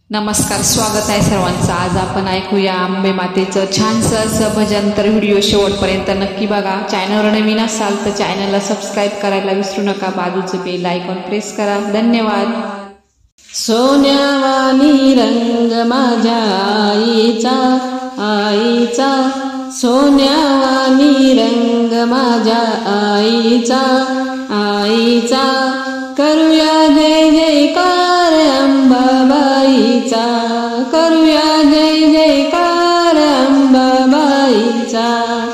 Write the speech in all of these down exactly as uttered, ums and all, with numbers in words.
नमस्कार, स्वागत आहे सर्वांचं। आज आपण ऐकूया अंबे मातेचं छानसं असं भजन। तर व्हिडिओ शेवटपर्यंत नक्की बघा। चॅनलवर नवीन असाल तर चॅनलला सबस्क्राईब करायला विसरू नका। बाजूचं बेल आयकॉन प्रेस करा। धन्यवाद। सोन्यावानी रंग माझ्या आईचा आईचा, सोन्यावानी रंग माझ्या आईचा आईचा, करूया जय जयकार अंबाबाईचा, करूया जय जयकार अंबाबाईचा।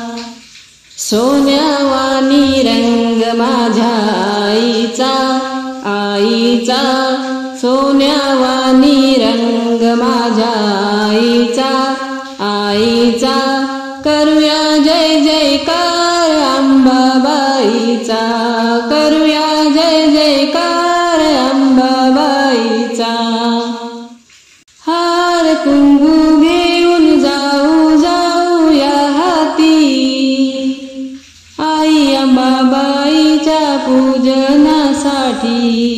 सोन्यावानी रंग माझ्या आईचा आईचा, सोन्यावानी रंग माझ्या आईचा आईचा, करूया जय जयकार अंबाबाईचा, करूया जय जयकार अंबाबाईचा। हार कुंकू घेऊन जाऊ जाऊया हाती, आई अंबाबाईच्या पूजनासाठी।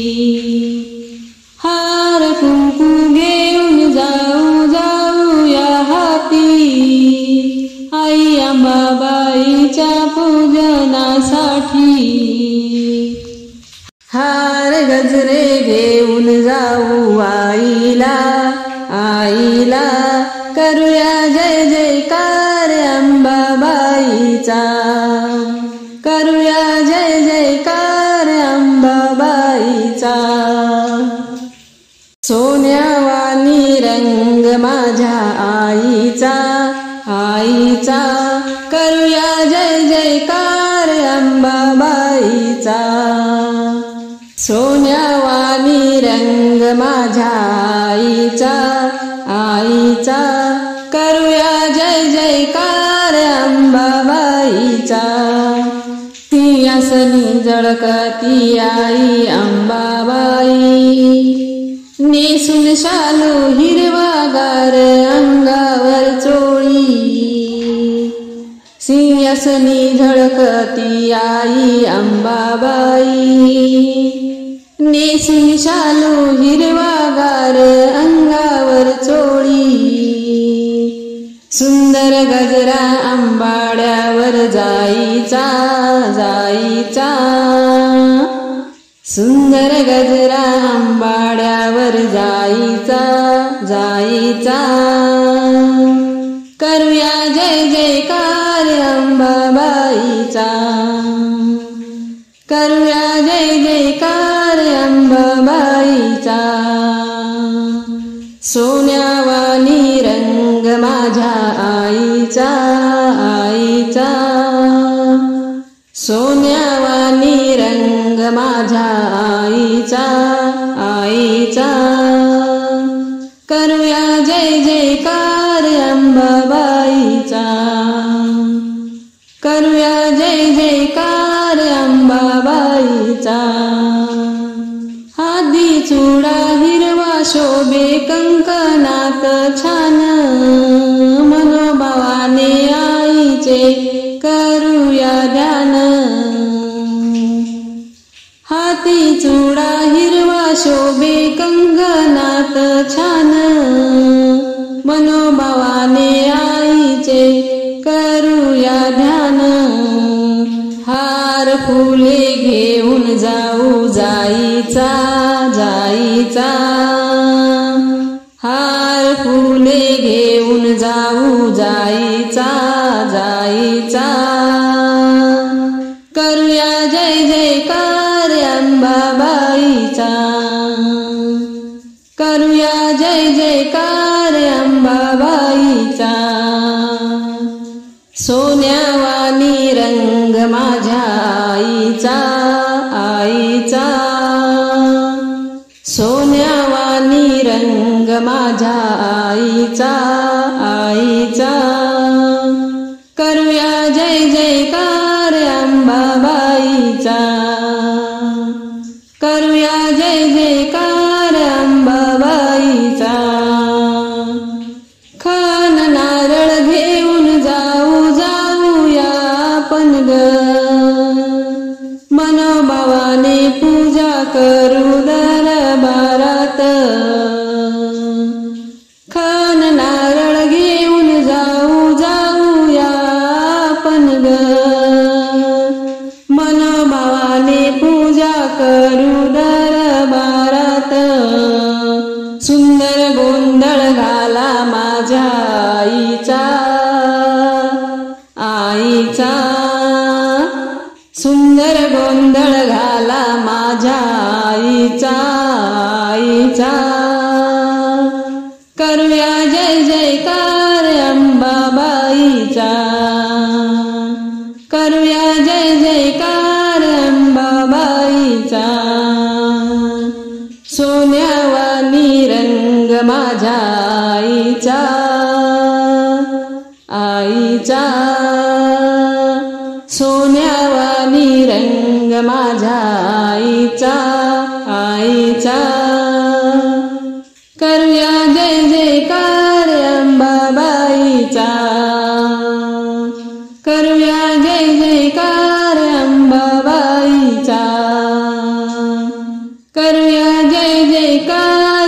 हार कुंकू घेऊन जाऊ जाऊया हाती, आई अंबाबाईच्या पूजनासाठी। हार गजरे घेऊन जाऊ आईला आईला, करूया जय जयकार अंबाबाईचा, करूया जय जयकार अंबाबाईचा। सोन्यावानी रंग माझ्या आईचा आईचा, करूया जय जयकार अंबाबाईचा। सोन्यावानी रंग माझ्या आईचा आईचा, करूया जय जयकार अंबाबाईचा। ती असली झळकती आई अंबाबाई, नेसून शालू हिरवागार अंगावर चोळी। सिंहासनी झळकती आई अंबाबाई, नेसून शालू हिरवागार अंगावर चोळी। सुंदर गजरा अंबाड्यावर जाईचा जाईचा, सुंदर गजरा अंबाड्यावर जाईचा जाईचा, करूया जय जयकार अंबाबाईचा, करूया जय जयकार अंबाबाईचा। सोन्यावानी रंग माझ्या आईचा आईचा, सोन्यावानी रंग माझ्या आईचा आईचा, करूया जय जयकार अंबाबाईचा, करूया जय जयकार अंबाबाईचा। हादी चुडा हिरवा शोभे कंकणात छान, मनोभावाने आईचे करूया ध्यान। हाती चुडा हिरवा शोभे कंकणात छान, मनोभावाने आईचे करूया ध्यान। हार फुले घेऊन जाऊ जाईचा जाईचा, हार फुले घेऊन जाऊ जाईचा जाईचा, करूया जय जयकार अंबाबाईचा, करूया जय जयकार अंबाबाईचा। सोन्यावानी रंग माझ्या आईचा आईचा, सोन्यावानी रंग माझ्या आईचा आईचा, करूया जय जयकार अंबाबाईचा, करूया जय जयकार अंबाबाईचा। खान नारळ घेऊन जाऊ जाऊया आपण ग, मनोभावाने पूजा करू दरबारात। माझ्या आईचा आईचा सुंदर गोंधळ घाला माझ्या आईचा आईचा करूया जय जयकार अंबाबाईचा करूया जय जयकार अंबाबाईचा सोन्यावानी रंग माझ्या आईचा आईचा सोन्यावानी रंग माझ्या आईचा आईचा करूया जय जयकार अंबाबाईचा करूया जय जयकार अंबाबाईचा करूया जय जयकार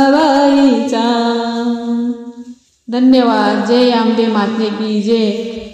अंबाबाईचा। धन्यवाद। जय अंबे माते की जय।